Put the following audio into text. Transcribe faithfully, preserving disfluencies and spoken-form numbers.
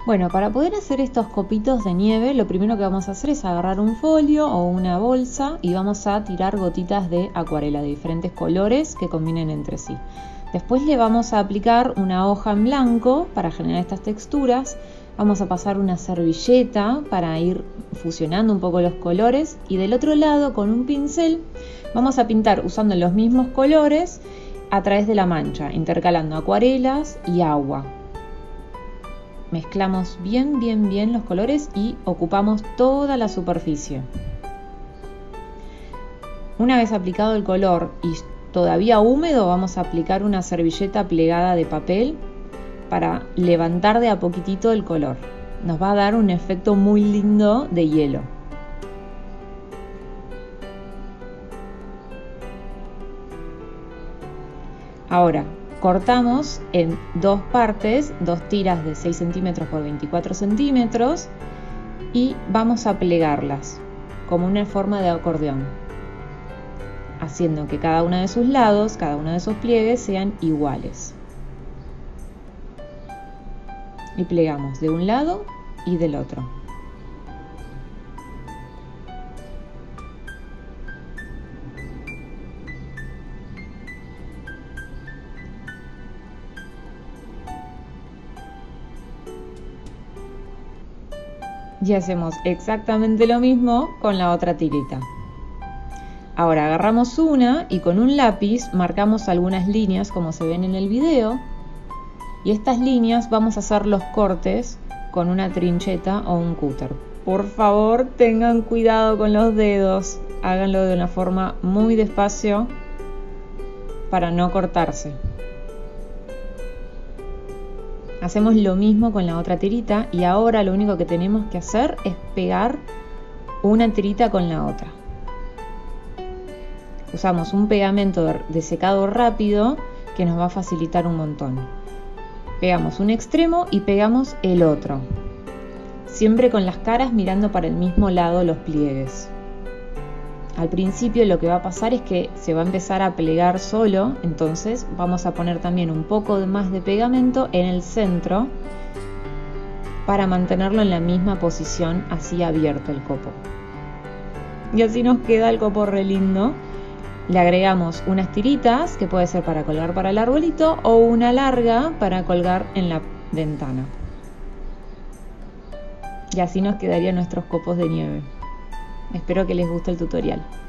Bueno, para poder hacer estos copitos de nieve, lo primero que vamos a hacer es agarrar un folio o una bolsa y vamos a tirar gotitas de acuarela de diferentes colores que combinen entre sí. Después le vamos a aplicar una hoja en blanco para generar estas texturas. Vamos a pasar una servilleta para ir fusionando un poco los colores y del otro lado con un pincel vamos a pintar usando los mismos colores a través de la mancha, intercalando acuarelas y agua. Mezclamos bien, bien, bien los colores y ocupamos toda la superficie. Una vez aplicado el color y todavía húmedo, vamos a aplicar una servilleta plegada de papel para levantar de a poquitito el color. Nos va a dar un efecto muy lindo de hielo. Ahora, cortamos en dos partes, dos tiras de seis centímetros por veinticuatro centímetros y vamos a plegarlas como una forma de acordeón, haciendo que cada uno de sus lados, cada uno de sus pliegues sean iguales. Y plegamos de un lado y del otro. Y hacemos exactamente lo mismo con la otra tirita. Ahora agarramos una y con un lápiz marcamos algunas líneas como se ven en el video. Y estas líneas vamos a hacer los cortes con una trincheta o un cúter. Por favor, tengan cuidado con los dedos. Háganlo de una forma muy despacio para no cortarse. Hacemos lo mismo con la otra tirita y ahora lo único que tenemos que hacer es pegar una tirita con la otra. Usamos un pegamento de secado rápido que nos va a facilitar un montón. Pegamos un extremo y pegamos el otro, siempre con las caras mirando para el mismo lado los pliegues. Al principio lo que va a pasar es que se va a empezar a plegar solo, entonces vamos a poner también un poco más de pegamento en el centro para mantenerlo en la misma posición, así abierto el copo. Y así nos queda el copo re lindo. Le agregamos unas tiritas que puede ser para colgar para el arbolito o una larga para colgar en la ventana. Y así nos quedarían nuestros copos de nieve. Espero que les guste el tutorial.